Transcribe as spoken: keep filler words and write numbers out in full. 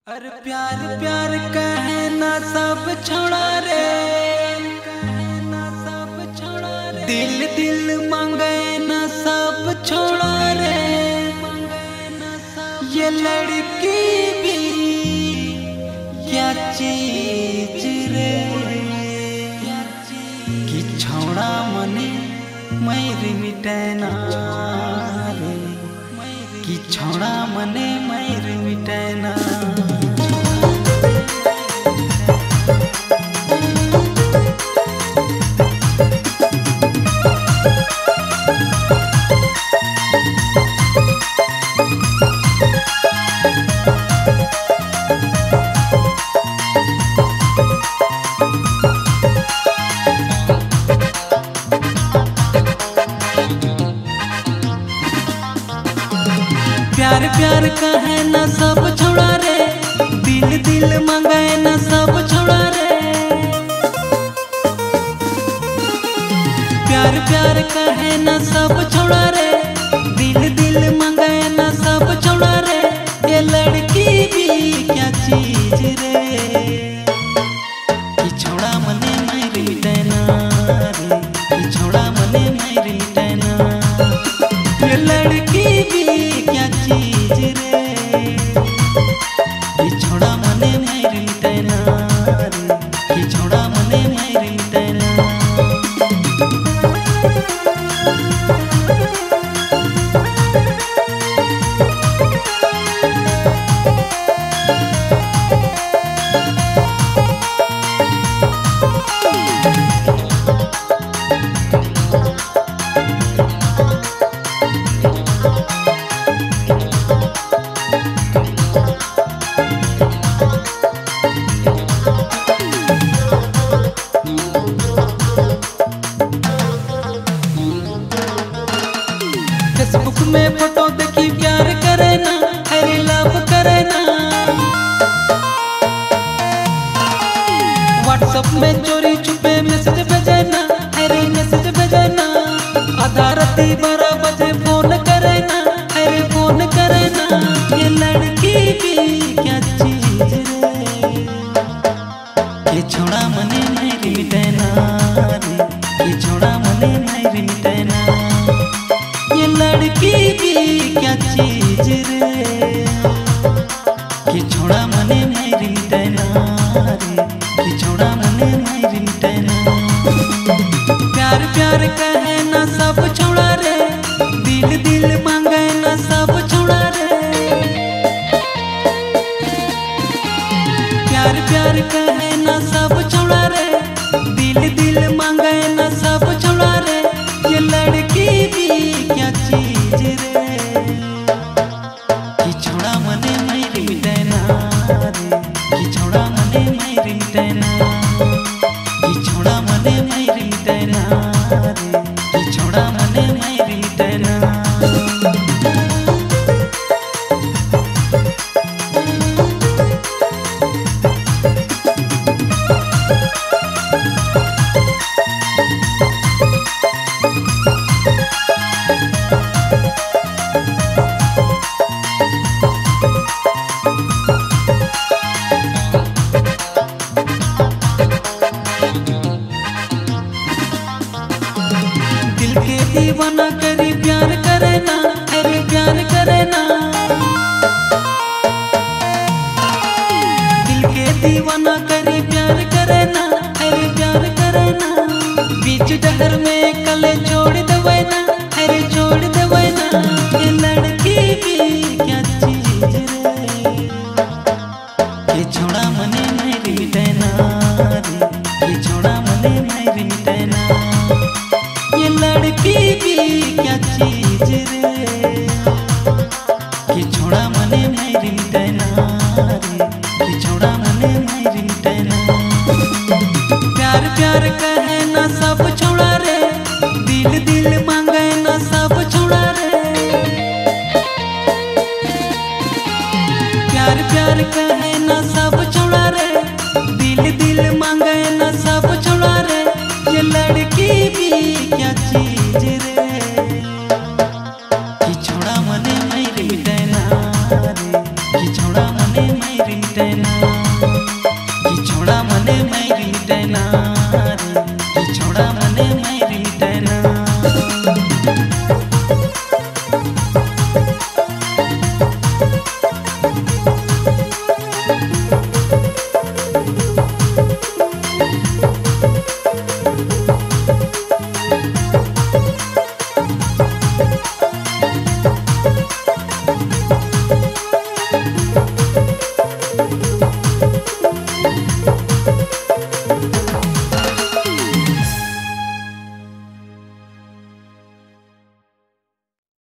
अरे प्यार प्यार कहे ना सब छोड़ा रे, ना सब छोड़ा रे। दिल दिल मांगे ना सब छोड़ा रे, ये लड़की भी क्या चीज रे, कि छोड़ा मने मेरी मिटना रे, कि छोड़ा मने मेरी मिटना। प्यार प्यार कहे ना सब छोड़ा रे, दिल दिल मांगे ना सब छोड़ा रे। प्यार प्यार कहे ना सब छोड़ा रे, दिल दिल मांगे ना सब छोड़ा रे। ये लड़की भी क्या चीज रे, कि छोड़ा मने मेरी देना रे, कि छोड़ा मने मेरी देना। ये लड़की भी क्या चीज रे, कि छोड़ा मने मेरी देना रे, कि छोड़ा मने मेरी देना। फेसबुक में फोटो देखी प्यार करे ना, अरे लव करे ना। व्हाट्सएप में चोरी छुपे मैसेज भेजे ना, अरे मैसेज भेजे ना। आधा राती बारह बजे फोन करे ना, अरे फोन करे ना। ये लड़की भी क्या चीज रे, कि छोड़ा मने मेरी देना रे, कि छोड़ा मने मेरी देना। ये लड़की भी क्या चीज रे, कि छोड़ा मने मेरी देना रे, कि छोड़ा मने मेरी देना। प्यार प्यार कहे ना सब छोड़ा रे, दिल दिल मांगे ना सब छोड़ा रे। प्यार प्यार कहे ना सब छोड़ा रे, दिल दिल मांगे ना सब छोड़ा रे। ये लड़की भी क्या चीज रे, कि छोड़ा मने मेरी देना रे, कि छोड़ा मने मेरी देना। कि छोड़ा मने मेरी देना रे, कि छोड़ा मने मेरी देना। दिल के दीवाना करी प्यार करे ना, अरे प्यार करे ना। दिल के दीवाना करी प्यार करे ना, अरे प्यार करे ना। बीच डहर में कले छोड़ देवे ना, अरे छोड़ देवे ना। ये लड़की भी क्या चीज रे, कि छोड़ा मने मेरी देना रे, कि छोड़ा मने मेरी देना। ये लड़की भी क्या चीज रे, कि छोड़ा मने मेरी देना रे, कि छोड़ा मने मेरी देना। प्यार प्यार कहे ना सब छोड़ा रे, दिल दिल मांगे ना सब छोड़ा रे। प्यार प्यार कहे ना सब छोड़ा रे, दिल दिल मांगे ना सब छोड़ा रे। ये लड़की भी क्या चीज रे, कि छोड़ा मने मेरी देना रे, कि छोड़ा मने मारी मिटाना कि छोड़ा मने मारी मिटाना